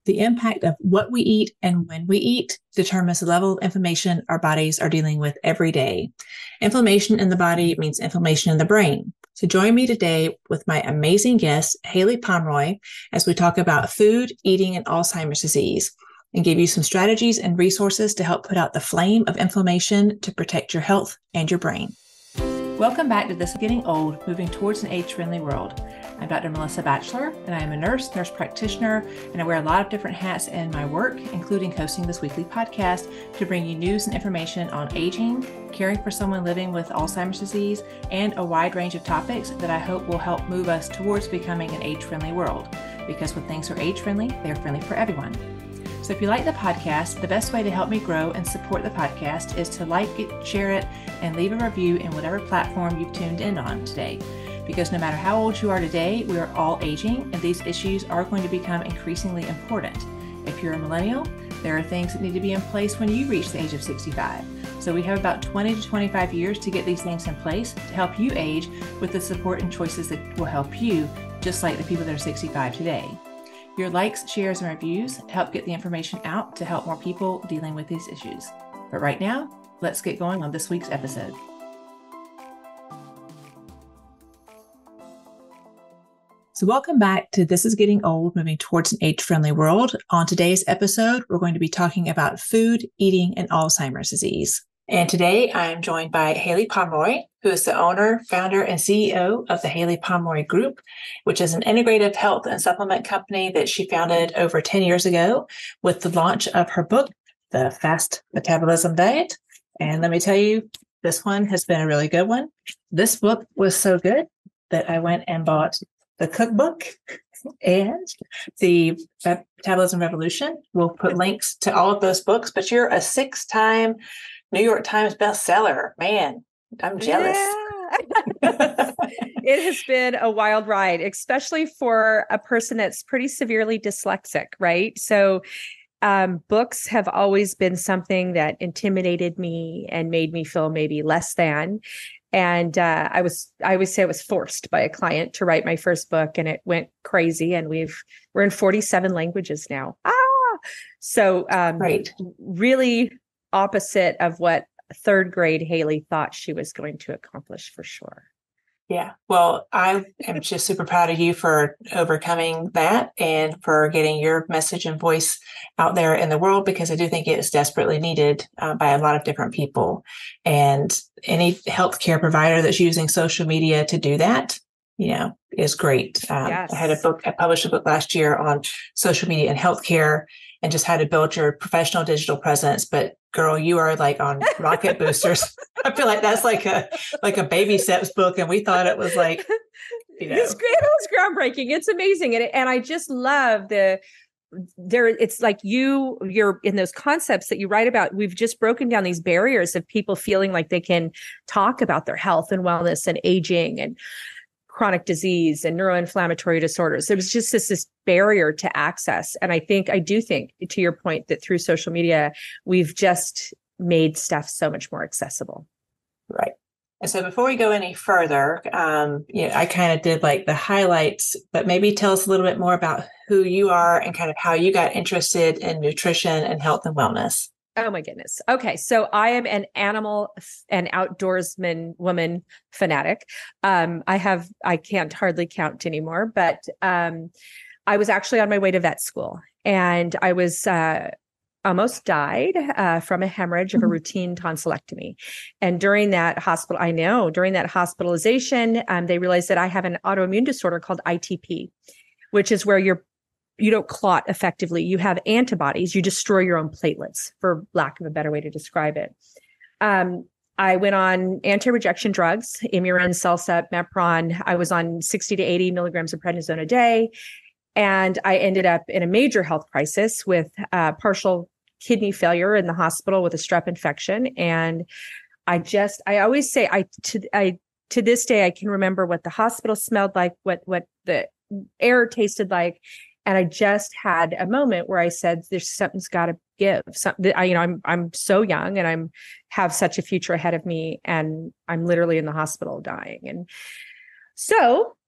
The impact of what we eat and when we eat determines the level of inflammation our bodies are dealing with every day. Inflammation in the body means inflammation in the brain. So join me today with my amazing guest, Haylie Pomroy, as we talk about food, eating, and Alzheimer's disease, and give you some strategies and resources to help put out the flame of inflammation to protect your health and your brain. Welcome back to This is Getting Old, Moving Towards an Age-Friendly World. I'm Dr. Melissa Batchelor, and I am a nurse practitioner, and I wear a lot of different hats in my work, including hosting this weekly podcast to bring you news and information on aging, caring for someone living with Alzheimer's disease, and a wide range of topics that I hope will help move us towards becoming an age-friendly world. Because when things are age-friendly, they're friendly for everyone. So if you like the podcast, the best way to help me grow and support the podcast is to like it, share it, and leave a review in whatever platform you've tuned in on today. Because no matter how old you are today, we are all aging, and these issues are going to become increasingly important. If you're a millennial, there are things that need to be in place when you reach the age of 65. So we have about 20 to 25 years to get these things in place to help you age with the support and choices that will help you, just like the people that are 65 today. Your likes, shares, and reviews help get the information out to help more people dealing with these issues. But right now, let's get going on this week's episode. So welcome back to This is Getting Old, Moving Towards an Age-Friendly World. On today's episode, we're going to be talking about food, eating, and Alzheimer's disease. And today I'm joined by Haylie Pomroy, who is the owner, founder, and CEO of the Haylie Pomroy Group, which is an integrative health and supplement company that she founded over 10 years ago with the launch of her book, The Fast Metabolism Diet. And let me tell you, this one has been a really good one. This book was so good that I went and bought the cookbook and the Metabolism Revolution. We'll put links to all of those books, but you're a 6-time New York Times bestseller. Man, I'm jealous. Yeah. It has been a wild ride, especially for a person that's pretty severely dyslexic, right? So books have always been something that intimidated me and made me feel maybe less than. And I always say I was forced by a client to write my first book, and it went crazy. And we're in 47 languages now. So Great. Really opposite of what third grade Haylie thought she was going to accomplish, for sure. Yeah. Well, I am just super proud of you for overcoming that and for getting your message and voice out there in the world, because I do think it is desperately needed by a lot of different people. And any healthcare provider that's using social media to do that, is great. Yes. I published a book last year on social media and healthcare and just how to build your professional digital presence. But girl, you are like on rocket boosters. I feel like that's like a baby steps book. And we thought it was like, It's great. It was groundbreaking. It's amazing. And I just love it's like you're in those concepts that you write about. We've just broken down these barriers of people feeling like they can talk about their health and wellness and aging and chronic disease and neuroinflammatory disorders. There was just this barrier to access. And I do think, to your point, that through social media, we've just made stuff so much more accessible. Right. And so before we go any further, I kind of did like the highlights, but maybe tell us a little bit more about who you are and kind of how you got interested in nutrition and health and wellness. Oh my goodness. Okay. So I am an animal and outdoorsman woman fanatic. I can't hardly count anymore, but I was actually on my way to vet school, and I was almost died from a hemorrhage of a routine tonsillectomy. And during that hospitalization, they realized that I have an autoimmune disorder called ITP, which is where you don't clot effectively. You have antibodies. You destroy your own platelets, for lack of a better way to describe it. I went on anti-rejection drugs, Imuran, Celsep, Mepron. I was on 60 to 80 milligrams of prednisone a day. And I ended up in a major health crisis with partial kidney failure in the hospital with a strep infection. And I always say, to this day, I can remember what the hospital smelled like, what the air tasted like. And I just had a moment where I said, something's got to give. I'm so young, and I have such a future ahead of me, and I'm literally in the hospital dying. And so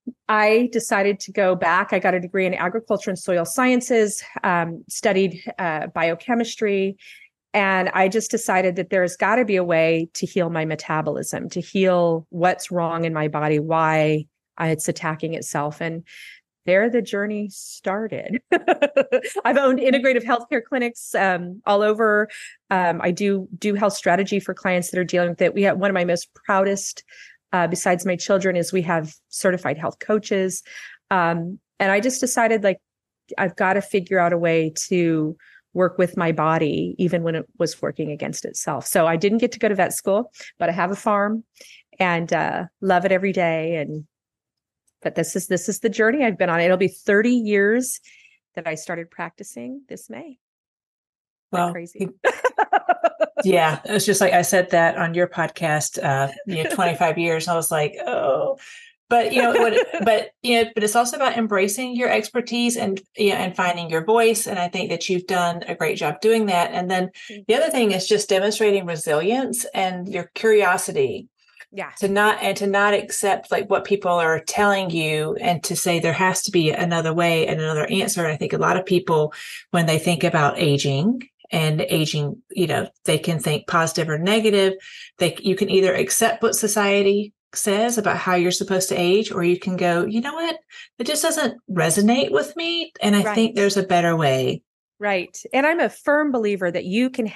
I decided to go back. I got a degree in agriculture and soil sciences, studied biochemistry, and I just decided that there's got to be a way to heal my metabolism, to heal what's wrong in my body, why it's attacking itself. And there the journey started. I've owned integrative healthcare clinics all over. I do health strategy for clients that are dealing with it. We have one of my most proudest, besides my children, is we have certified health coaches. And I just decided, like, I've got to figure out a way to work with my body, even when it was working against itself. So I didn't get to go to vet school, but I have a farm and love it every day. But this is the journey I've been on. It'll be 30 years that I started practicing this May. Well, crazy. Yeah, it's just like I said that on your podcast, 25 years. I was like, oh, but but it's also about embracing your expertise and finding your voice. And I think that you've done a great job doing that. And then the other thing is just demonstrating resilience and your curiosity. Yeah. To not accept like what people are telling you, and to say there has to be another way and another answer. And I think a lot of people, when they think about aging, they can think positive or negative. You can either accept what society says about how you're supposed to age, or you can go, you know what, it just doesn't resonate with me. And I think there's a better way. Right. And I'm a firm believer that you can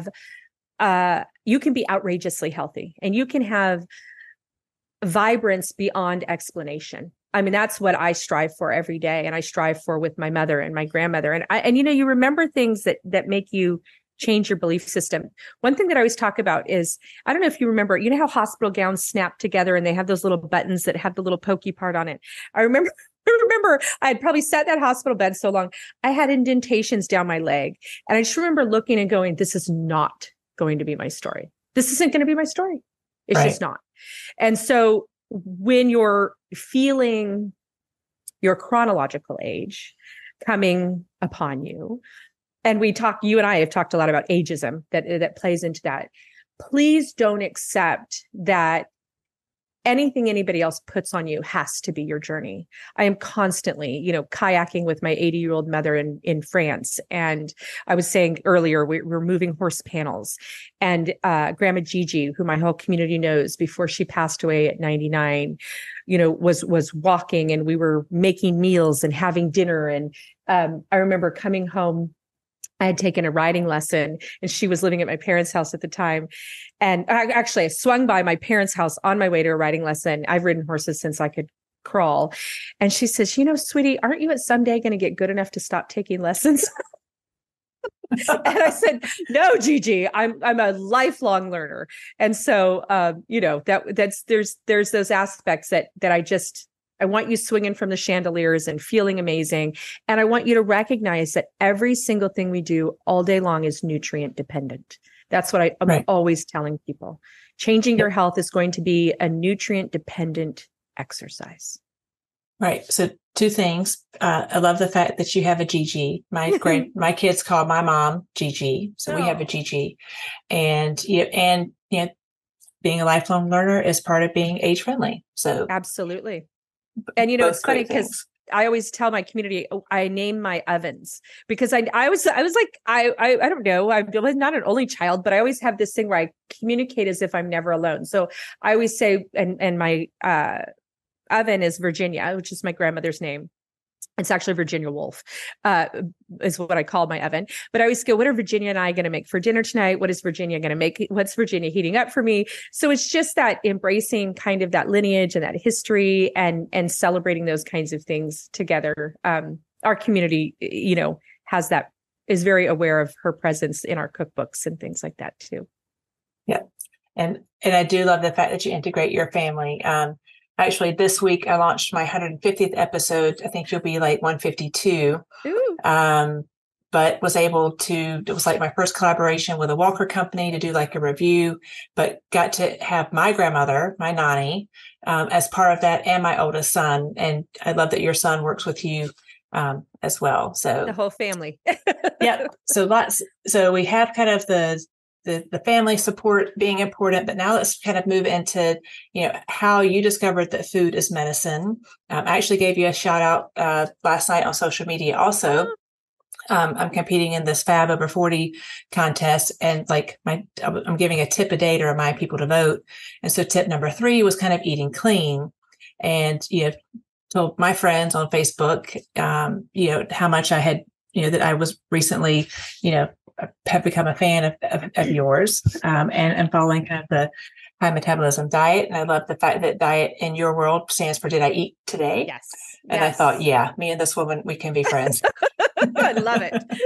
be outrageously healthy and you can have vibrance beyond explanation. I mean, that's what I strive for every day. And I strive for with my mother and my grandmother. And you remember things that make you change your belief system. One thing that I always talk about is, I don't know if you remember, you know how hospital gowns snap together and they have those little buttons that have the little pokey part on it. I remember I had probably sat in that hospital bed so long, I had indentations down my leg. And I just remember looking and going, this is not going to be my story. This isn't going to be my story. It's just not. And so when you're feeling your chronological age coming upon you, and you and I have talked a lot about ageism that plays into that. Please don't accept that anything anybody else puts on you has to be your journey. I am constantly, kayaking with my 80-year-old mother in France. And I was saying earlier, we're moving horse panels. And Grandma Gigi, who my whole community knows, before she passed away at 99, was walking, and we were making meals and having dinner. And I remember coming home. I had taken a riding lesson, and she was living at my parents' house at the time. And I swung by my parents' house on my way to a riding lesson. I've ridden horses since I could crawl. And she says, sweetie, aren't you at someday going to get good enough to stop taking lessons? And I said, no, Gigi, I'm a lifelong learner. And so, there's those aspects that I want you swinging from the chandeliers and feeling amazing. And I want you to recognize that every single thing we do all day long is nutrient dependent. That's what I'm always telling people. Changing your health is going to be a nutrient dependent exercise. Right. So 2 things. I love the fact that you have a Gigi. My kids call my mom Gigi. So we have a Gigi. And being a lifelong learner is part of being age friendly. So absolutely. And it's funny because I always tell my community, I name my ovens, because I was like, I don't know, I was not an only child, but I always have this thing where I communicate as if I'm never alone. So I always say, and my oven is Virginia, which is my grandmother's name. It's actually Virginia Woolf, is what I call my oven. But I always go, what are Virginia and I going to make for dinner tonight? What is Virginia going to make? What's Virginia heating up for me? So it's just that embracing kind of that lineage and that history and celebrating those kinds of things together. Our community, is very aware of her presence in our cookbooks and things like that too. Yeah. And I do love the fact that you integrate your family. Actually, this week I launched my 150th episode. I think you'll be like 152. But was able to, it was like my first collaboration with a Walker company to do like a review, but got to have my grandmother, my Nani, as part of that, and my oldest son. And I love that your son works with you as well. So the whole family. Yeah. So we have kind of the the family support being important, but now let's kind of move into, how you discovered that food is medicine. I actually gave you a shout out last night on social media also. I'm competing in this Fab Over 40 contest, and I'm giving a tip a day to remind people to vote. And so tip number 3 was kind of eating clean, and told my friends on Facebook, how much I had, that I was recently, have become a fan of yours, and following kind of the high metabolism diet. And I love the fact that diet in your world stands for Did I Eat Today? Yes. And I thought, yeah, me and this woman, we can be friends. I love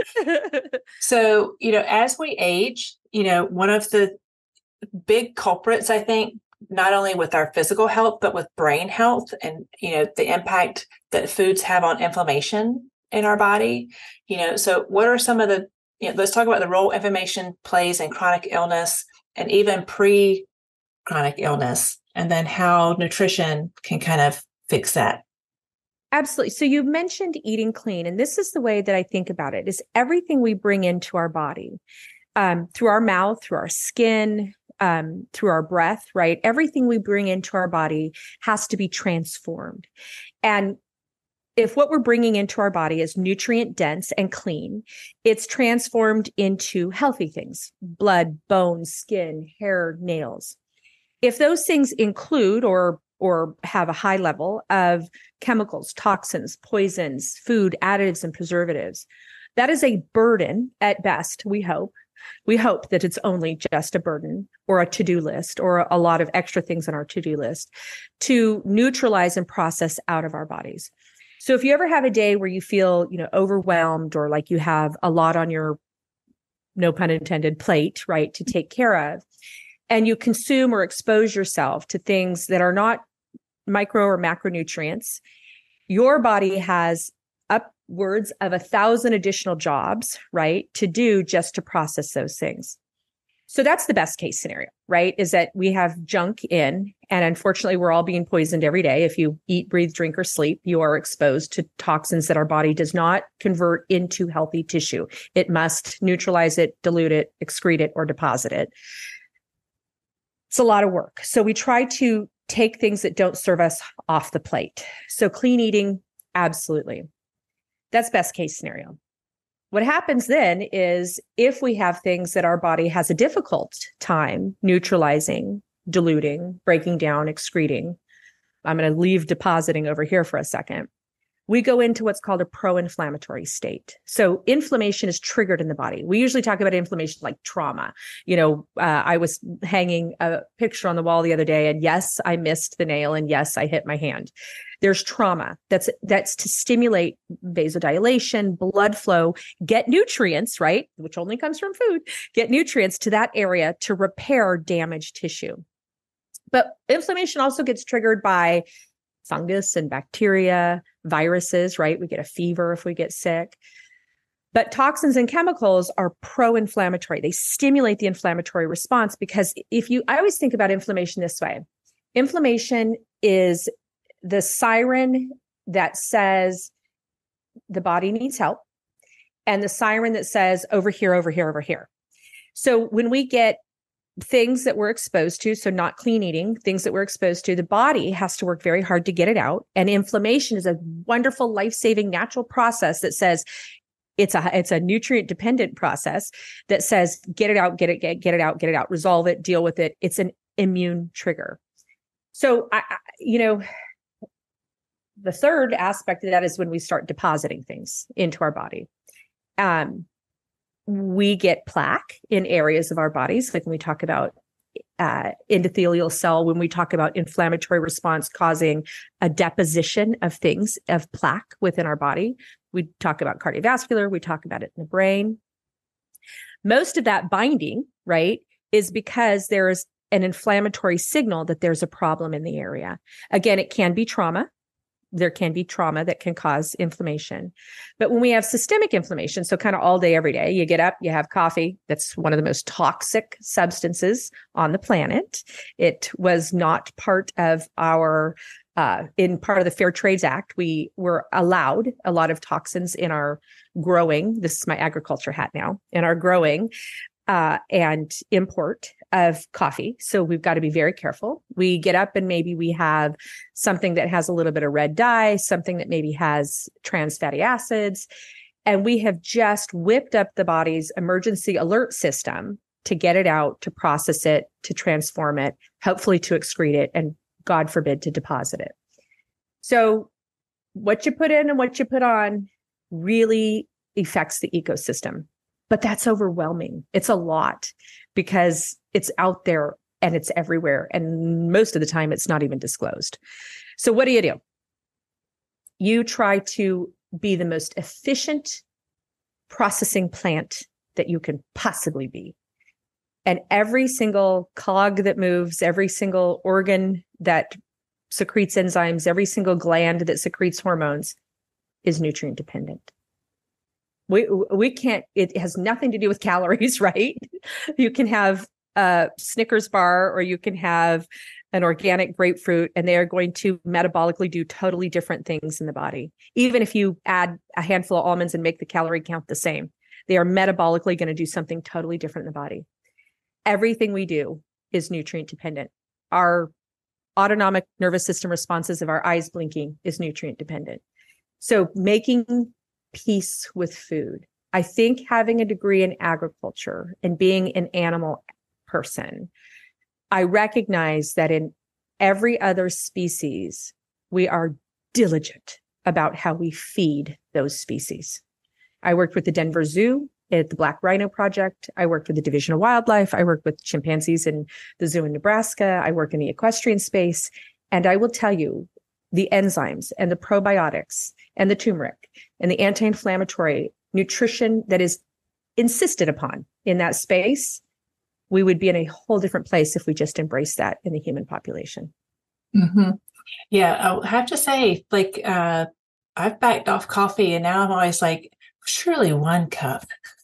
it. So, as we age, one of the big culprits, I think, not only with our physical health, but with brain health and, the impact that foods have on inflammation in our body. So what are some of the, let's talk about the role inflammation plays in chronic illness and even pre-chronic illness, and then how nutrition can kind of fix that. Absolutely. So you mentioned eating clean, and this is the way that I think about it, is everything we bring into our body, through our mouth, through our skin, through our breath, right? Everything we bring into our body has to be transformed. And if what we're bringing into our body is nutrient dense and clean, it's transformed into healthy things: blood, bones, skin, hair, nails. If those things include or have a high level of chemicals, toxins, poisons, food additives, and preservatives, that is a burden at best, we hope. We hope that it's only just a burden or a to-do list or a lot of extra things on our to-do list to neutralize and process out of our bodies. So if you ever have a day where you feel, overwhelmed, or like you have a lot on your, no pun intended, plate, right, to take care of, and you consume or expose yourself to things that are not micro or macronutrients, your body has upwards of 1,000 additional jobs, right, to do just to process those things. So that's the best case scenario, right? Is that we have junk in, and unfortunately, we're all being poisoned every day. If you eat, breathe, drink, or sleep, you are exposed to toxins that our body does not convert into healthy tissue. It must neutralize it, dilute it, excrete it, or deposit it. It's a lot of work. So we try to take things that don't serve us off the plate. So clean eating, absolutely. That's best case scenario. What happens then is if we have things that our body has a difficult time neutralizing, diluting, breaking down, excreting, I'm going to leave depositing over here for a second. We go into what's called a pro-inflammatory state. So inflammation is triggered in the body. We usually talk about inflammation like trauma. I was hanging a picture on the wall the other day, and yes, I missed the nail, and yes, I hit my hand. There's trauma. That's to stimulate vasodilation, blood flow, get nutrients, right, which only comes from food, get nutrients to that area to repair damaged tissue. But inflammation also gets triggered by fungus and bacteria, viruses, right? We get a fever if we get sick. But toxins and chemicals are pro-inflammatory. They stimulate the inflammatory response because I always think about inflammation this way. Inflammation is the siren that says the body needs help, and the siren that says over here, over here, over here. So when we get things that we're exposed to, so not clean eating, things that we're exposed to, the body has to work very hard to get it out. And inflammation is a wonderful, life-saving, natural process that says it's a nutrient dependent process that says, get it out, get it out, resolve it, deal with it. It's an immune trigger. So, the third aspect of that is when we start depositing things into our body. We get plaque in areas of our bodies, like when we talk about endothelial cell, when we talk about inflammatory response causing a deposition of things, of plaque within our body. We talk about cardiovascular, we talk about it in the brain. Most of that binding, right, is because there's an inflammatory signal that there's a problem in the area. Again, it can be trauma. There can be trauma that can cause inflammation. But when we have systemic inflammation, so kind of all day, every day, you get up, you have coffee. That's one of the most toxic substances on the planet. It was not part of our, in part of the Fair Trades Act, we were allowed a lot of toxins in our growing. This is my agriculture hat now. In our growing, and import of coffee. So we've got to be very careful. We get up and maybe we have something that has a little bit of red dye, something that maybe has trans fatty acids. And we have just whipped up the body's emergency alert system to get it out, to process it, to transform it, hopefully to excrete it, and God forbid to deposit it. So what you put in and what you put on really affects the ecosystem. But that's overwhelming. It's a lot because it's out there and it's everywhere. And most of the time, it's not even disclosed. So what do? You try to be the most efficient processing plant that you can possibly be. And every single cog that moves, every single organ that secretes enzymes, every single gland that secretes hormones is nutrient dependent. We can't, it has nothing to do with calories, right? You can have a Snickers bar or you can have an organic grapefruit, and they are going to metabolically do totally different things in the body. Even if you add a handful of almonds and make the calorie count the same, they are metabolically going to do something totally different in the body. Everything we do is nutrient dependent. Our autonomic nervous system responses of our eyes blinking is nutrient dependent. So making peace with food. I think having a degree in agriculture and being an animal person, I recognize that in every other species, we are diligent about how we feed those species. I worked with the Denver Zoo at the Black Rhino Project. I worked with the Division of Wildlife. I worked with chimpanzees in the zoo in Nebraska. I work in the equestrian space. And I will tell you, the enzymes and the probiotics and the turmeric and the anti-inflammatory nutrition that is insisted upon in that space, we would be in a whole different place if we just embraced that in the human population. Mm-hmm. Yeah, I'll have to say, like, I've backed off coffee and now I'm always like, surely 1 cup.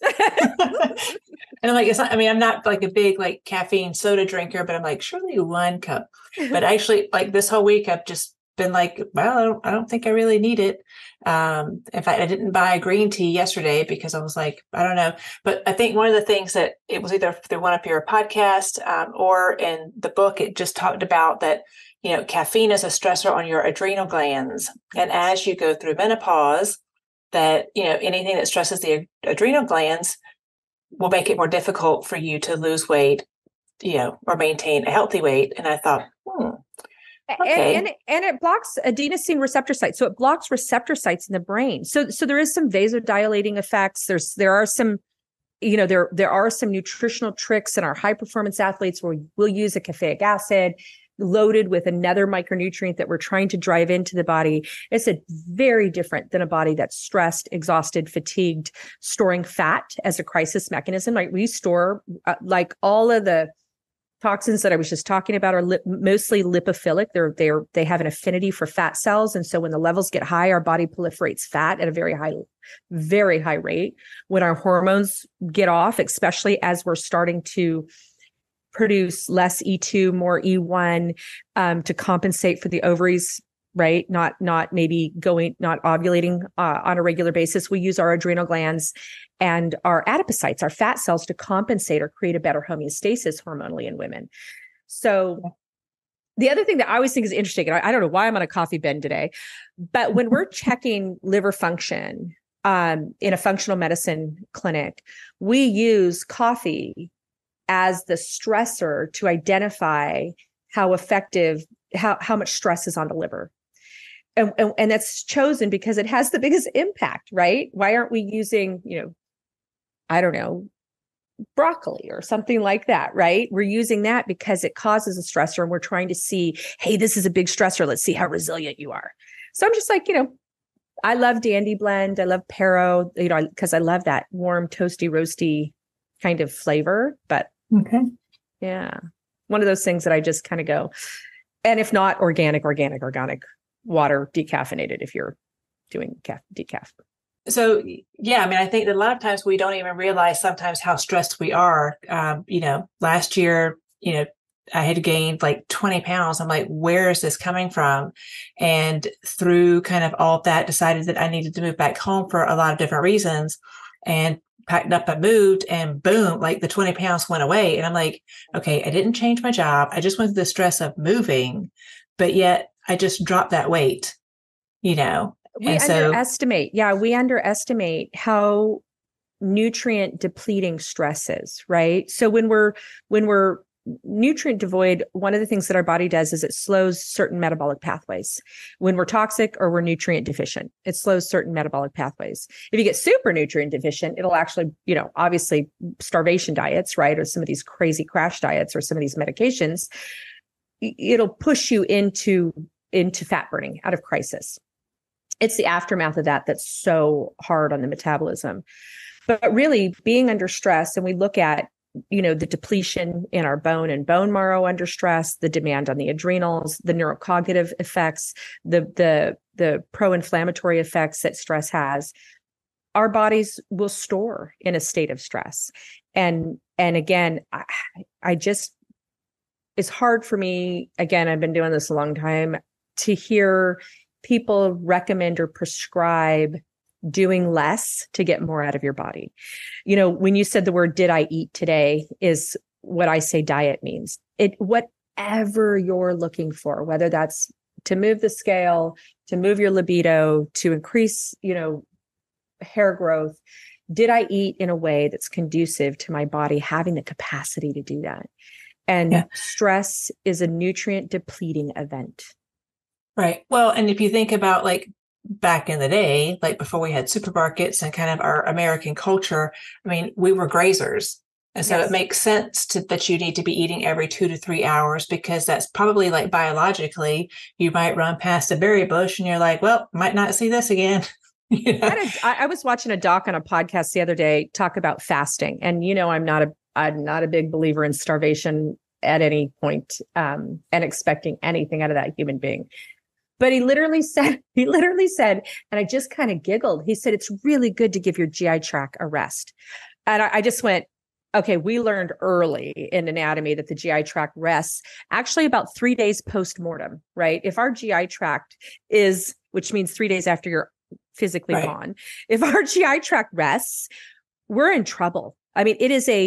And I'm like, it's not, I mean, I'm not like a big like caffeine soda drinker, but I'm like, surely 1 cup. But actually, like this whole week, I've just been like, well, I don't think I really need it. In fact, I didn't buy a green tea yesterday because I was like, I don't know. But I think one of the things that it was either through one of your podcasts or in the book, it just talked about that, you know, caffeine is a stressor on your adrenal glands. And as you go through menopause, that, you know, anything that stresses the adrenal glands will make it more difficult for you to lose weight, or maintain a healthy weight. And I thought, okay. And it blocks adenosine receptor sites. So it blocks receptor sites in the brain. So there is some vasodilating effects. There are some nutritional tricks in our high performance athletes where we'll use a caffeic acid loaded with another micronutrient that we're trying to drive into the body. It's very different than a body that's stressed, exhausted, fatigued, storing fat as a crisis mechanism. Like we store like all of the toxins that I was just talking about are mostly lipophilic. They have an affinity for fat cells. And so when the levels get high, our body proliferates fat at a very high rate. When our hormones get off, especially as we're starting to produce less E2, more E1 to compensate for the ovaries, right? Not ovulating on a regular basis. We use our adrenal glands and our adipocytes, our fat cells, to compensate or create a better homeostasis hormonally in women. So the other thing that I always think is interesting, and I don't know why I'm on a coffee bend today, but when we're checking liver function in a functional medicine clinic, we use coffee as the stressor to identify how much stress is on the liver. And that's chosen because it has the biggest impact, right? Why aren't we using, I don't know, broccoli or something like that, right? We're using that because it causes a stressor and we're trying to see, hey, this is a big stressor. Let's see how resilient you are. So I'm just like, I love Dandy Blend. I love Pero, because I love that warm, toasty, roasty kind of flavor. But yeah, one of those things that I just kind of go, and if not organic water, decaffeinated if you're doing decaf. So, yeah, I mean, I think that a lot of times we don't even realize sometimes how stressed we are. Last year, I had gained like 20 pounds. I'm like, where is this coming from? And through kind of all of that, decided that I needed to move back home for a lot of different reasons. And packed up and moved, and boom, like the 20 pounds went away. And I'm like, okay, I didn't change my job. I just went through the stress of moving, but yet I just dropped that weight, you know? We underestimate how nutrient depleting stress is, right? So when we're nutrient devoid, one of the things that our body does is it slows certain metabolic pathways. When we're toxic or we're nutrient deficient, it slows certain metabolic pathways. If you get super nutrient deficient, it'll actually, obviously starvation diets, right? Or some of these crazy crash diets or some of these medications, it'll push you into fat burning out of crisis. It's the aftermath of that that's so hard on the metabolism. But really being under stress, and we look at, the depletion in our bone and bone marrow under stress, the demand on the adrenals, the neurocognitive effects, the pro-inflammatory effects that stress has, our bodies will store in a state of stress. And again, I just, it's hard for me, again, I've been doing this a long time, to hear people recommend or prescribe doing less to get more out of your body. When you said the word, did I eat today, is what I say diet means. Whatever you're looking for, whether that's to move the scale, to move your libido, to increase, hair growth, did I eat in a way that's conducive to my body having the capacity to do that? And stress is a nutrient depleting event. Right. Well, and if you think about like back in the day, like before we had supermarkets and kind of our American culture, I mean, we were grazers. And so it makes sense that you need to be eating every 2 to 3 hours, because that's probably like biologically, you might run past a berry bush and you're like, well, might not see this again. I was watching a doc on a podcast the other day talk about fasting. And, I'm not a big believer in starvation at any point, and expecting anything out of that human being. But he literally said, and I just kind of giggled. He said, it's really good to give your GI tract a rest. And I just went, okay, we learned early in anatomy that the GI tract rests actually about 3 days post-mortem, right? If our GI tract which means 3 days after you're physically gone, if our GI tract rests, we're in trouble. I mean, it is the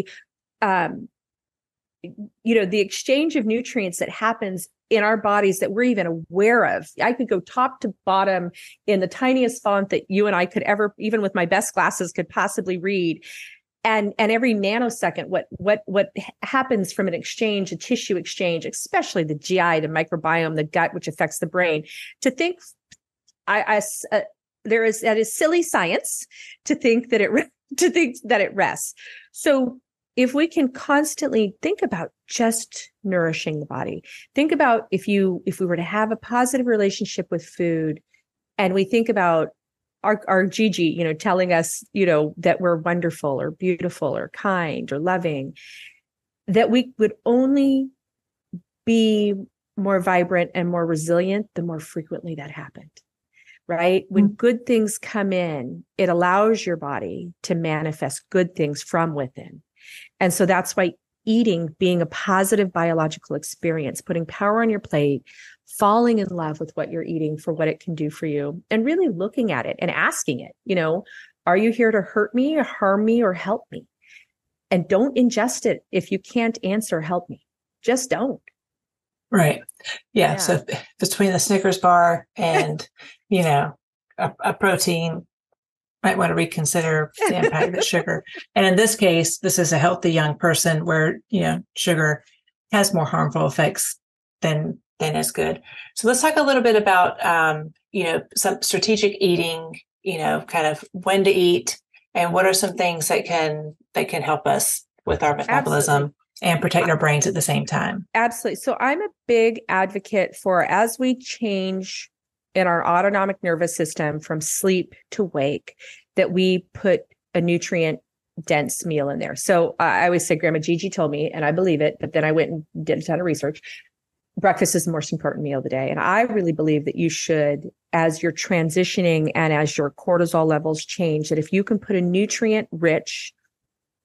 exchange of nutrients that happens in our bodies that we're even aware of. I could go top to bottom in the tiniest font that you and I could ever, even with my best glasses, could possibly read. And every nanosecond, what happens from an exchange, a tissue exchange, especially the GI, the microbiome, the gut, which affects the brain. To think, that is silly science to think that it rests. So if we can constantly think about just nourishing the body, think about if we were to have a positive relationship with food, and we think about our Gigi, telling us, that we're wonderful or beautiful or kind or loving, that we would only be more vibrant and more resilient the more frequently that happened, right? When good things come in, it allows your body to manifest good things from within. And so that's why eating being a positive biological experience, putting power on your plate, falling in love with what you're eating for what it can do for you, and really looking at it and asking it, are you here to hurt me or harm me or help me? And don't ingest it if you can't answer, help me. Just don't. Right. Yeah. So between the Snickers bar and, a protein, might want to reconsider the impact of sugar. And in this case, this is a healthy young person where, sugar has more harmful effects than is good. So let's talk a little bit about, some strategic eating, kind of when to eat and what are some things that can help us with our metabolism and protect our brains at the same time. Absolutely. So I'm a big advocate for, as we change in our autonomic nervous system from sleep to wake, that we put a nutrient dense meal in there. So I always say, Grandma Gigi told me, and I believe it, but then I went and did a ton of research. Breakfast is the most important meal of the day. And I really believe that you should, as you're transitioning and as your cortisol levels change, that if you can put a nutrient rich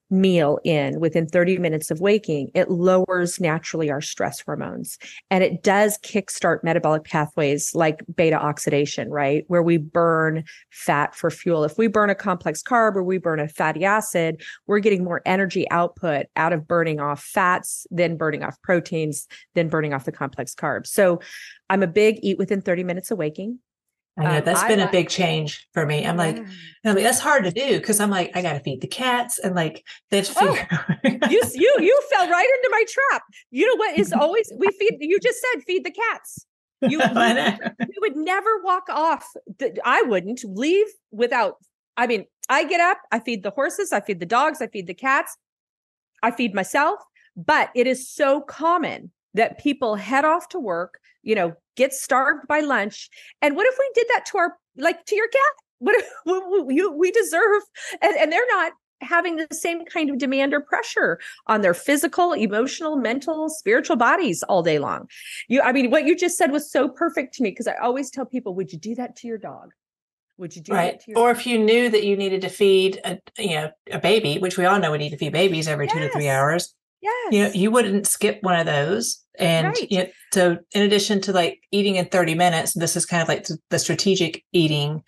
meal in within 30 minutes of waking, it lowers naturally our stress hormones. And it does kickstart metabolic pathways like beta oxidation, right? Where we burn fat for fuel. If we burn a complex carb or we burn a fatty acid, we're getting more energy output out of burning off fats, then burning off proteins, then burning off the complex carbs. So I'm a big eat within 30 minutes of waking. I know that's been a big change for me. I'm like, that's hard to do because I'm like, I got to feed the cats and like they have to figure out. you fell right into my trap. You know what is always you just said feed the cats. You would never walk off. I wouldn't leave without, I mean, I get up, I feed the horses, I feed the dogs, I feed the cats, I feed myself. But it is so common that people head off to work, get starved by lunch. And what if we did that to your cat? What if we deserve, and they're not having the same kind of demand or pressure on their physical, emotional, mental, spiritual bodies all day long. What you just said was so perfect to me, because I always tell people, would you do that to your dog? Would you do that to your Or dog? if you knew that you needed to feed a baby, which we all know we need to feed babies every 2 to 3 hours. Yes. You wouldn't skip one of those. And so in addition to like eating in 30 minutes, this is kind of like the strategic eating,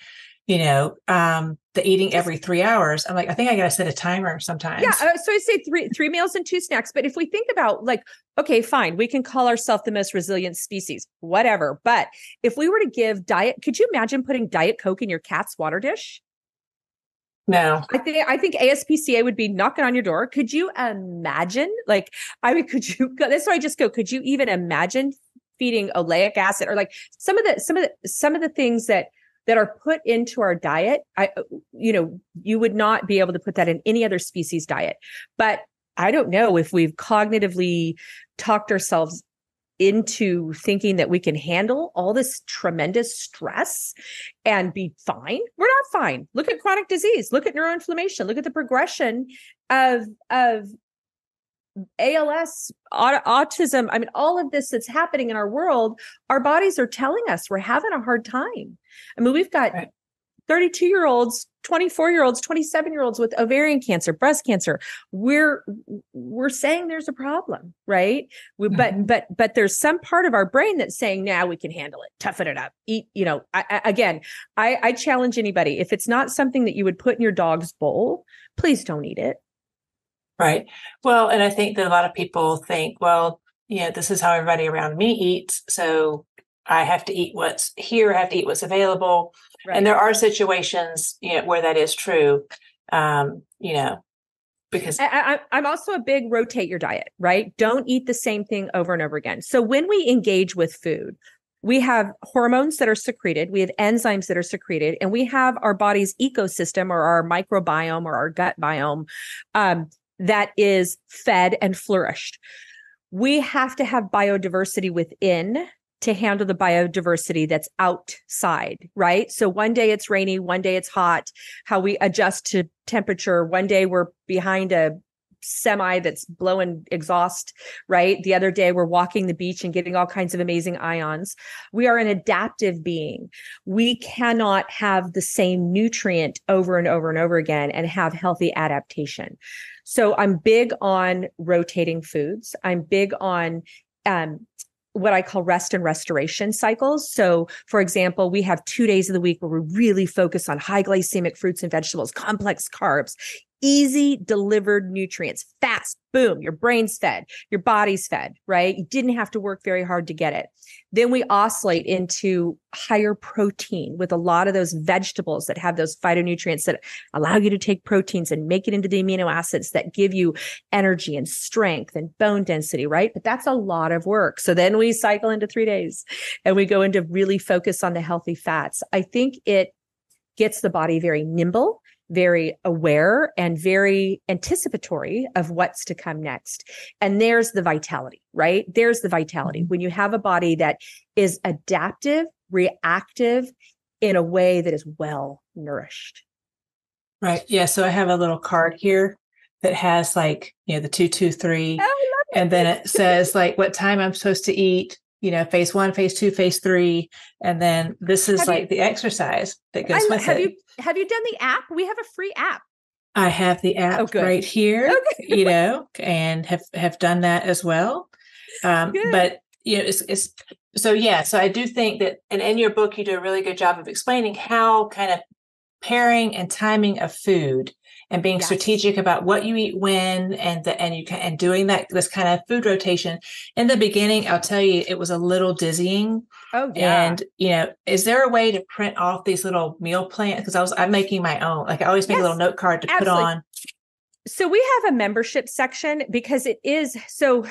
the eating every 3 hours. I'm like, I think I got to set a timer sometimes. Yeah. So I say three meals and 2 snacks. But if we think about okay, fine, we can call ourselves the most resilient species, whatever. But if we were to give could you imagine putting Diet Coke in your cat's water dish? No. I think ASPCA would be knocking on your door. Could you imagine? That's why I just go, could you even imagine feeding oleic acid or like some of the things that are put into our diet? You would not be able to put that in any other species diet. But I don't know if we've cognitively talked ourselves into thinking that we can handle all this tremendous stress and be fine. We're not fine. Look at chronic disease, look at neuroinflammation, look at the progression of ALS, autism. I mean, all of this that's happening in our world, our bodies are telling us we're having a hard time. I mean, we've got 32-year-olds, 24-year-olds, 27-year-olds with ovarian cancer, breast cancer. We're saying there's a problem, right? But there's some part of our brain that's saying, now we can handle it, toughen it up, eat. I challenge anybody, if it's not something that you would put in your dog's bowl, please don't eat it. Right. Well, and I think that a lot of people think, well, this is how everybody around me eats. So I have to eat what's here. I have to eat what's available. Right. And there are situations, where that is true. Because I'm also a big rotate your diet, right? Don't eat the same thing over and over again. So when we engage with food, we have hormones that are secreted, we have enzymes that are secreted, and we have our body's ecosystem or our microbiome or our gut biome that is fed and flourished. We have to have biodiversity within to handle the biodiversity that's outside, right? So one day it's rainy, one day it's hot, how we adjust to temperature. One day we're behind a semi that's blowing exhaust, right? The other day we're walking the beach and getting all kinds of amazing ions. We are an adaptive being. We cannot have the same nutrient over and over and over again and have healthy adaptation. So I'm big on rotating foods. I'm big on what I call rest and restoration cycles. So for example, we have 2 days of the week where we really focus on high glycemic fruits and vegetables, complex carbs, easy delivered nutrients, fast, boom, your brain's fed, your body's fed, right? You didn't have to work very hard to get it. Then we oscillate into higher protein with a lot of those vegetables that have those phytonutrients that allow you to take proteins and make it into the amino acids that give you energy and strength and bone density, right? But that's a lot of work. So then we cycle into 3 days and we go into really focus on the healthy fats. I think it gets the body very nimble, very aware, and very anticipatory of what's to come next. And there's the vitality, right? There's the vitality. When you have a body that is adaptive, reactive in a way that is well nourished. Right. Yeah. So I have a little card here that has the 2-2-3. And then it says what time I'm supposed to eat, phase 1, phase 2, phase 3. And then this is the exercise that goes with it. Have you done the app? We have a free app. I have the app right here, and have done that as well. But it's so yeah. So I do think that, and in your book, you do a really good job of explaining how kind of pairing and timing of food and being strategic about what you eat when, and doing this kind of food rotation. In the beginning, I'll tell you, it was a little dizzying. Oh yeah. And is there a way to print off these little meal plans? Because I'm making my own. Like I always make a little note card to put on. So we have a membership section because it is so.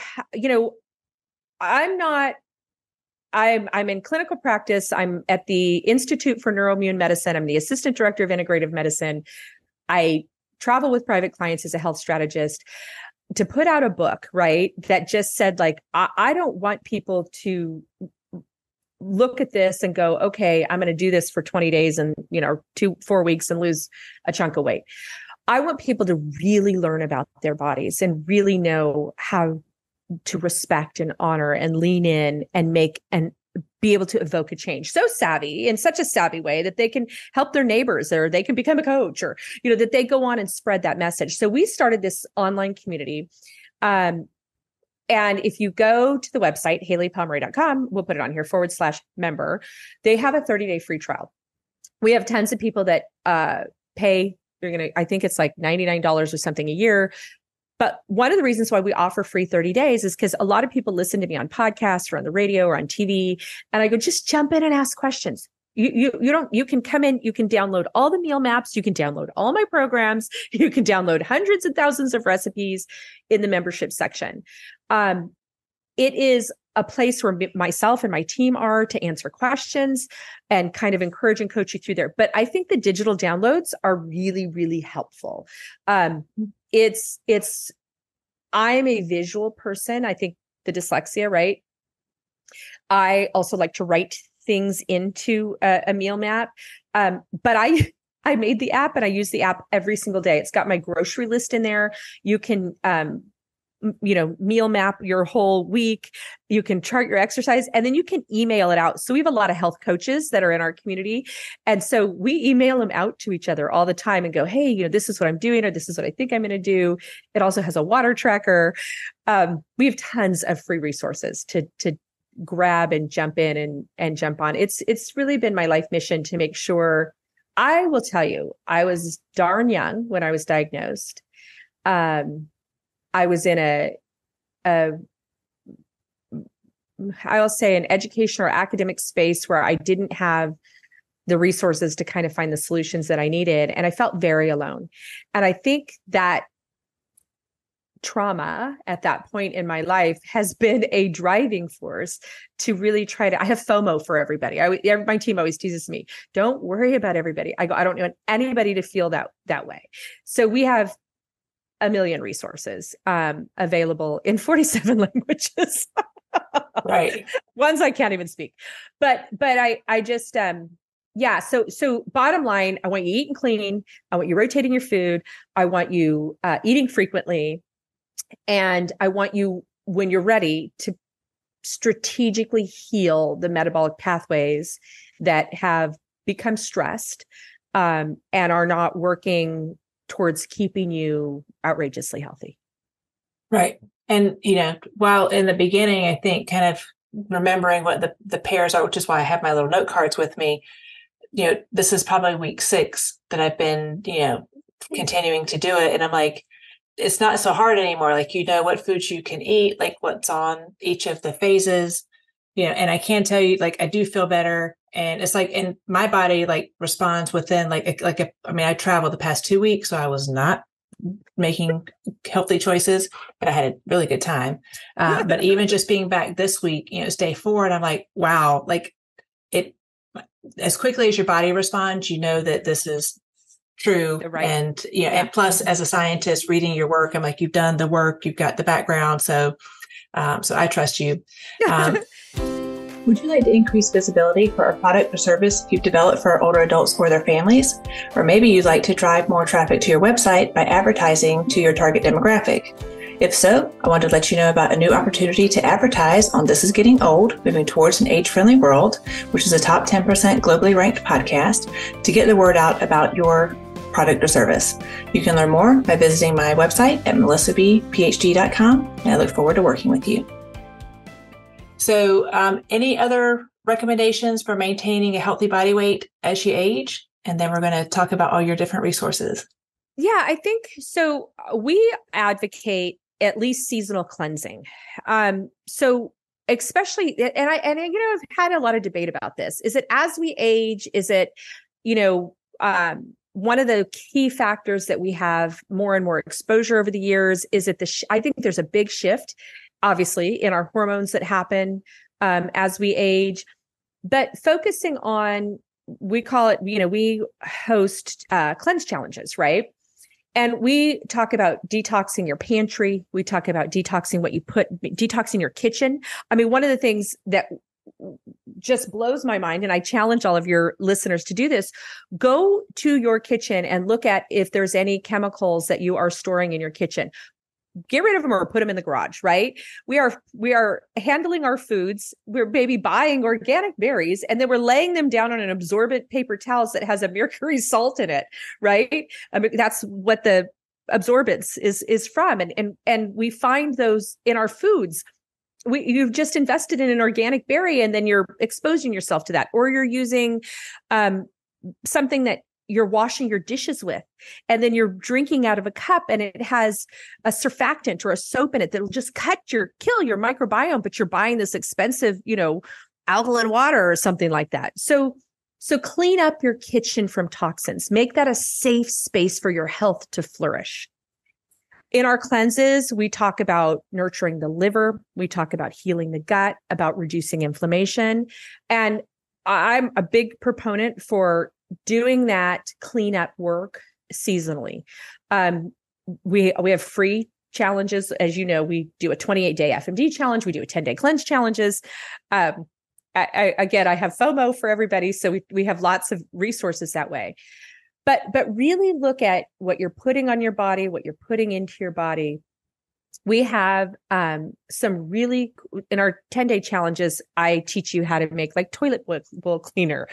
I'm in clinical practice. I'm at the Institute for Neuroimmune Medicine. I'm the assistant director of integrative medicine. I travel with private clients as a health strategist. To put out a book, right, that just said, like, I don't want people to look at this and go, okay, I'm going to do this for 20 days and, 4 weeks and lose a chunk of weight. I want people to really learn about their bodies and really know how to respect and honor and lean in and make and be able to evoke a change. So savvy, in such a savvy way that they can help their neighbors, or they can become a coach, or, that they go on and spread that message. So we started this online community. And if you go to the website, HayliePomroy.com, we'll put it on here, /member, they have a 30-day free trial. We have tons of people that pay, I think it's like $99 or something a year. But one of the reasons why we offer free 30 days is because a lot of people listen to me on podcasts or on the radio or on TV. And I go, just jump in and ask questions. You can come in, you can download all the meal maps, you can download all my programs, you can download hundreds and thousands of recipes in the membership section. It is a place where myself and my team are to answer questions and kind of encourage and coach you through there. But I think the digital downloads are really, really helpful. I'm a visual person. I think the dyslexia, right? I also like to write things into a meal map. But I made the app and I use the app every single day. It's got my grocery list in there. You can, meal map your whole week. You can chart your exercise, and then you can email it out. So we have a lot of health coaches that are in our community. And so we email them out to each other all the time and go, hey, this is what I'm doing, or this is what I think I'm going to do. It also has a water tracker. We have tons of free resources to grab and jump in and jump on. It's really been my life mission to make sure. I will tell you, I was darn young when I was diagnosed. I was in I'll say an education or academic space where I didn't have the resources to kind of find the solutions that I needed. And I felt very alone. And I think that trauma at that point in my life has been a driving force to really try to, I have FOMO for everybody. My team always teases me, don't worry about everybody. I go, I don't want anybody to feel that way. So we have a million resources available in 47 languages. Right. Ones I can't even speak. But I just so bottom line, I want you eating clean. I want you rotating your food. I want you eating frequently. And I want you, when you're ready, to strategically heal the metabolic pathways that have become stressed and are not working towards keeping you outrageously healthy. Right. And, while in the beginning, I think kind of remembering what the pairs are, which is why I have my little note cards with me, this is probably week 6 that I've been, continuing to do it. And I'm like, it's not so hard anymore. Like, what foods you can eat, like what's on each of the phases, and I can tell you, like, I do feel better. And it's like, and my body like responds within I traveled the past 2 weeks, so I was not making healthy choices, but I had a really good time. But even just being back this week, it's day 4, and I'm like, wow, like it, as quickly as your body responds, that this is true. Right. And, and plus as a scientist reading your work, I'm like, you've done the work, you've got the background. So I trust you. Would you like to increase visibility for a product or service you've developed for older adults or their families? Or maybe you'd like to drive more traffic to your website by advertising to your target demographic. If so, I want to let you know about a new opportunity to advertise on This Is Getting Old, Moving Towards an Age-Friendly World, which is a top 10% globally ranked podcast, to get the word out about your product or service. You can learn more by visiting my website at melissabphd.com, and I look forward to working with you. So any other recommendations for maintaining a healthy body weight as you age? And then we're going to talk about all your different resources. Yeah, I think so. We advocate at least seasonal cleansing. So especially, and I've had a lot of debate about this. Is it as we age? Is it, one of the key factors that we have more and more exposure over the years? Is it I think there's a big shift, obviously, in our hormones that happen as we age, but focusing on, we call it, we host cleanse challenges, right? And we talk about detoxing your pantry. We talk about detoxing your kitchen. I mean, one of the things that just blows my mind, and I challenge all of your listeners to do this, go to your kitchen and look at if there's any chemicals that you are storing in your kitchen. Get rid of them or put them in the garage, right? We are handling our foods. We're maybe buying organic berries, and then we're laying them down on an absorbent paper towels that has a mercury salt in it, right? I mean, that's what the absorbance is from. And we find those in our foods. You've just invested in an organic berry, and then you're exposing yourself to that, or you're using something that you're washing your dishes with, and then you're drinking out of a cup and it has a surfactant or a soap in it that'll just kill your microbiome, but you're buying this expensive, alkaline water or something like that. So clean up your kitchen from toxins, make that a safe space for your health to flourish. In our cleanses, we talk about nurturing the liver. We talk about healing the gut, about reducing inflammation. And I'm a big proponent for doing that cleanup work seasonally. We have free challenges. As you know, we do a 28-day FMD challenge. We do a 10-day cleanse challenges. I have FOMO for everybody. So we have lots of resources that way. But really look at what you're putting on your body, what you're putting into your body. We have some really, in our 10-day challenges, I teach you how to make like toilet bowl cleaner,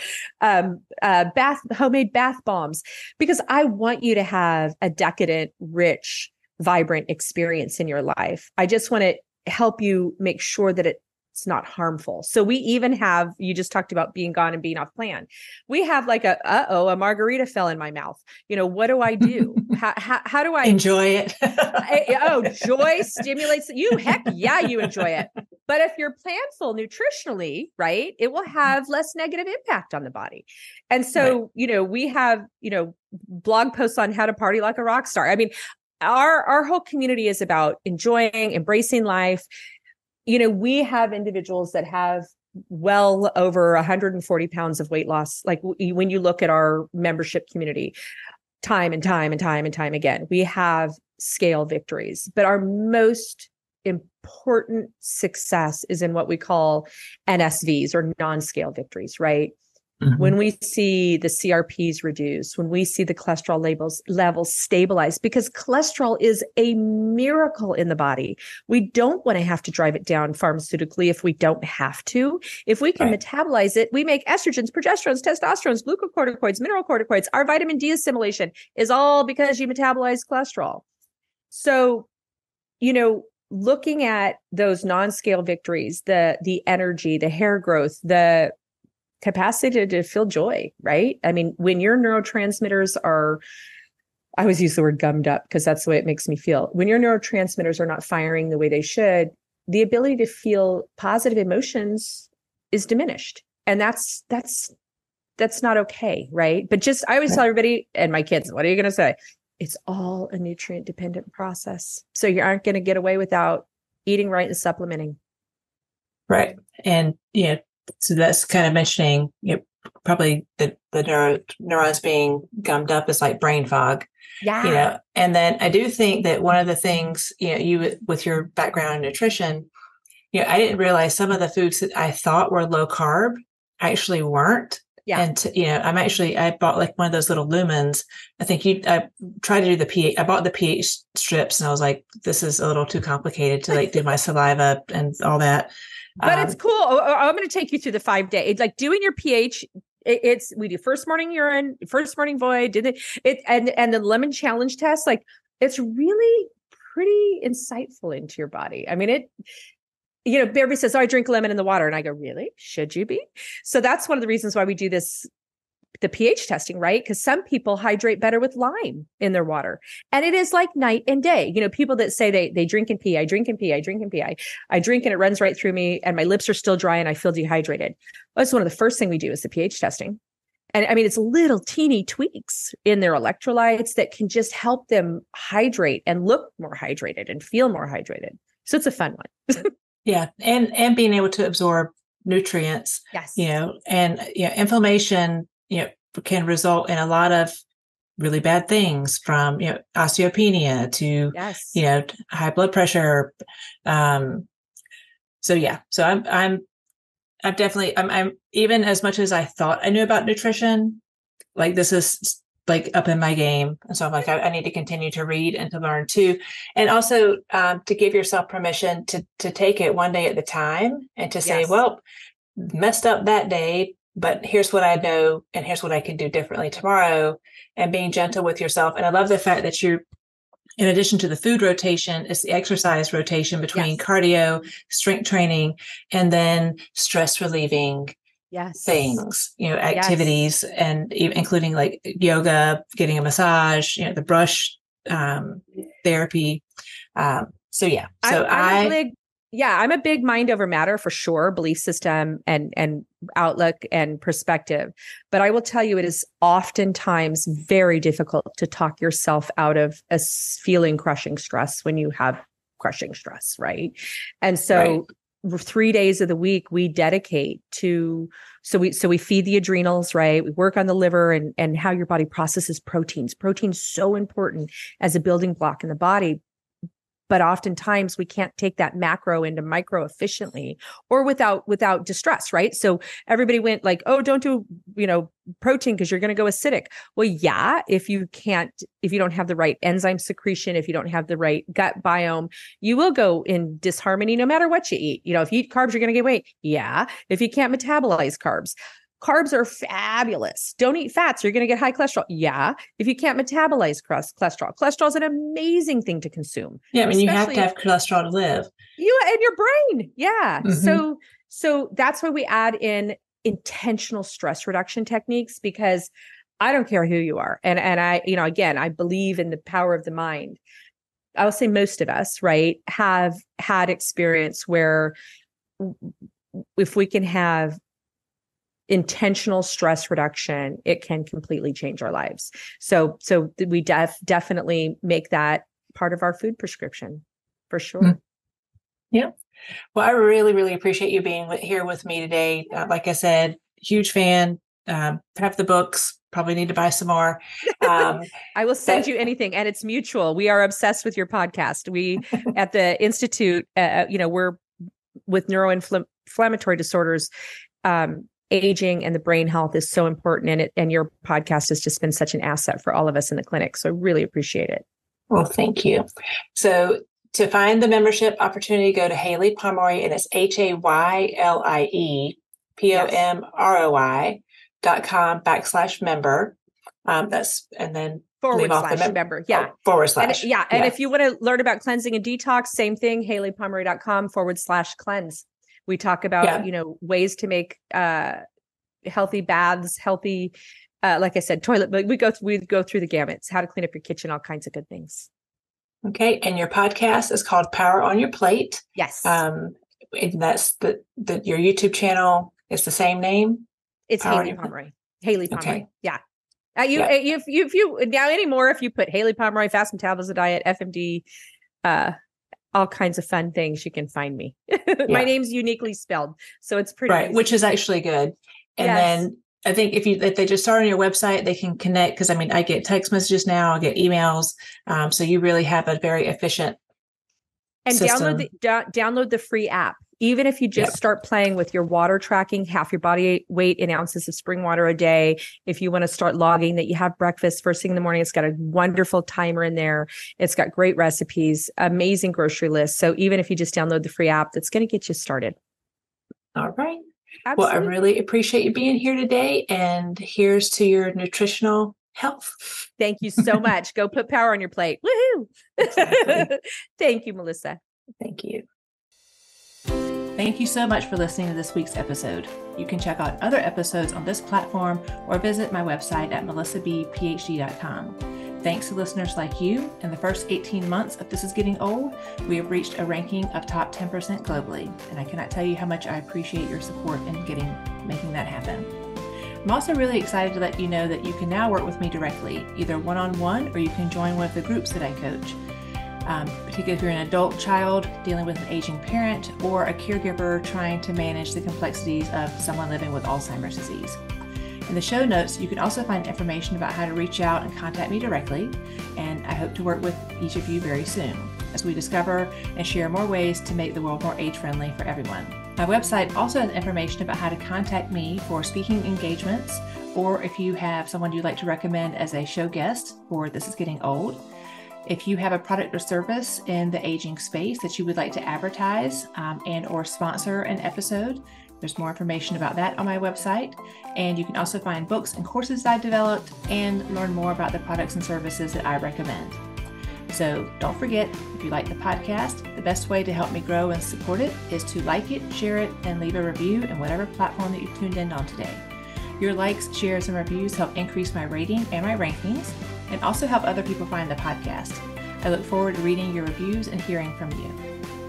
homemade bath bombs, because I want you to have a decadent, rich, vibrant experience in your life. I just want to help you make sure that it's not harmful. So we even have, you just talked about being gone and being off plan. We have like a margarita fell in my mouth. What do I do? How do I enjoy it? Joy stimulates you. Heck yeah, you enjoy it. But if you're planful nutritionally, right, it will have less negative impact on the body. And so, right. We have, blog posts on how to party like a rock star. I mean, our whole community is about enjoying, embracing life. We have individuals that have well over 140 pounds of weight loss. Like when you look at our membership community, time and time again, we have scale victories. But our most important success is in what we call NSVs, or non-scale victories, right? Mm-hmm. When we see the CRPs reduce, when we see the cholesterol levels stabilize, because cholesterol is a miracle in the body. We don't want to have to drive it down pharmaceutically if we don't have to. If we can metabolize it, we make estrogens, progesterones, testosterones, glucocorticoids, mineral corticoids. Our vitamin D assimilation is all because you metabolize cholesterol. So, looking at those non-scale victories, the energy, the hair growth, the capacity to feel joy, right? I mean, when your neurotransmitters are, I always use the word gummed up because that's the way it makes me feel. When your neurotransmitters are not firing the way they should, the ability to feel positive emotions is diminished. And that's not okay, right? But I always tell everybody and my kids, what are you going to say? It's all a nutrient dependent process. So you aren't going to get away without eating right and supplementing. Right. And, so that's kind of mentioning, probably the neurons being gummed up is like brain fog. Yeah. And then I do think that one of the things, you with your background in nutrition, I didn't realize some of the foods that I thought were low carb actually weren't. Yeah. And, I bought like one of those little lumens. I tried to do the pH. I bought the pH strips and I was like, this is a little too complicated to like do my saliva and all that. But it's cool. I'm going to take you through the 5 day. It's like doing your pH We do first morning urine, first morning void, and the lemon challenge test, like it's really pretty insightful into your body. I mean, everybody says, oh, I drink lemon in the water. And I go, really? Should you be? So that's one of the reasons why we do the pH testing, right? Because some people hydrate better with lime in their water. And it is like night and day. People that say they drink and pee, I drink and pee, I drink and pee, I drink and it runs right through me and my lips are still dry and I feel dehydrated. That's one of the first thing we do is the pH testing. And I mean, it's little teeny tweaks in their electrolytes that can just help them hydrate and look more hydrated and feel more hydrated. So it's a fun one. Yeah. And being able to absorb nutrients, yes, and inflammation, can result in a lot of really bad things from, osteopenia to, yes, high blood pressure. So I'm definitely, I'm even as much as I thought I knew about nutrition, like this is like up in my game. And so I'm like, I need to continue to read and to learn too. And also to give yourself permission to take it one day at a time and to say, well, messed up that day, but here's what I know and here's what I can do differently tomorrow, and being gentle with yourself. And I love the fact that you, in addition to the food rotation, it's the exercise rotation between cardio, strength training, and then stress relieving things, activities, and including like yoga, getting a massage, the brush therapy. I'm a big mind over matter for sure, belief system and outlook and perspective. But I will tell you, it is oftentimes very difficult to talk yourself out of a feeling crushing stress when you have crushing stress, right? And so 3 days of the week we dedicate to, so we feed the adrenals, right? We work on the liver and how your body processes proteins. Protein's so important as a building block in the body. But oftentimes we can't take that macro into micro efficiently or without distress, right? So everybody went like, oh, don't do, protein because you're going to go acidic. Well, yeah, if you don't have the right enzyme secretion, if you don't have the right gut biome, you will go in disharmony no matter what you eat. If you eat carbs, you're going to get weight. Yeah. If you can't metabolize carbs. Carbs are fabulous. Don't eat fats. You're going to get high cholesterol. Yeah. If you can't metabolize cholesterol is an amazing thing to consume. Yeah. I mean, you have to have cholesterol to live. You and your brain. Yeah. Mm-hmm. So that's why we add in intentional stress reduction techniques, because I don't care who you are. And I, again, I believe in the power of the mind. I will say most of us, right, have had experience where if we can have intentional stress reduction, it can completely change our lives. So we definitely make that part of our food prescription for sure. Mm-hmm. Yeah. Well, I really, really appreciate you being here with me today. Like I said, huge fan, have the books, probably need to buy some more. I will send you anything, and it's mutual. We are obsessed with your podcast. We at the Institute, we're with neuroinflammatory disorders, aging and the brain health is so important. And your podcast has just been such an asset for all of us in the clinic. So I really appreciate it. Well, thank you. So to find the membership opportunity, go to Haylie Pomroy, and it's HAYLIEPOMROI.com/member. And then /member. Yeah. And if you want to learn about cleansing and detox, same thing, HayliePomroy.com/cleanse. We talk about, ways to make healthy baths, healthy, like I said, toilet, but we go through the gamuts, how to clean up your kitchen, all kinds of good things. Okay. And your podcast is called Power on Your Plate. Yes. And that's your YouTube channel is the same name? It's Haylie Pomroy. Haylie Pomroy. Okay. Yeah. If you now anymore, if you put Haylie Pomroy, Fast Metabolism Diet, FMD, all kinds of fun things, you can find me. My name's uniquely spelled, so it's pretty easy. Which is actually good. And then I think if they just start on your website, they can connect, because I get text messages now, I get emails, so you really have a very efficient system. Download the free app. Even if you just start playing with your water tracking, half your body weight in ounces of spring water a day. If you want to start logging that you have breakfast first thing in the morning, it's got a wonderful timer in there. It's got great recipes, amazing grocery list. So even if you just download the free app, that's going to get you started. All right. Well, I Absolutely. really appreciate you being here today, and here's to your nutritional health. Thank you so much. Go put power on your plate. Woohoo! Exactly. Thank you, Melissa. Thank you. Thank you so much for listening to this week's episode. You can check out other episodes on this platform or visit my website at melissabphd.com. Thanks to listeners like you, in the first 18 months of This Is Getting Old, we have reached a ranking of top 10% globally, and I cannot tell you how much I appreciate your support in making that happen. I'm also really excited to let you know that you can now work with me directly, either one-on-one or you can join one of the groups that I coach. Particularly if you're an adult child dealing with an aging parent or a caregiver trying to manage the complexities of someone living with Alzheimer's disease. In the show notes, you can also find information about how to reach out and contact me directly, and I hope to work with each of you very soon as we discover and share more ways to make the world more age-friendly for everyone. My website also has information about how to contact me for speaking engagements, or if you have someone you'd like to recommend as a show guest for This Is Getting Old. If you have a product or service in the aging space that you would like to advertise and or sponsor an episode, there's more information about that on my website. And you can also find books and courses that I developed and learn more about the products and services that I recommend. So don't forget, if you like the podcast, the best way to help me grow and support it is to like it, share it, and leave a review in whatever platform that you've tuned in on today. Your likes, shares, and reviews help increase my rating and my rankings, and also help other people find the podcast. I look forward to reading your reviews and hearing from you.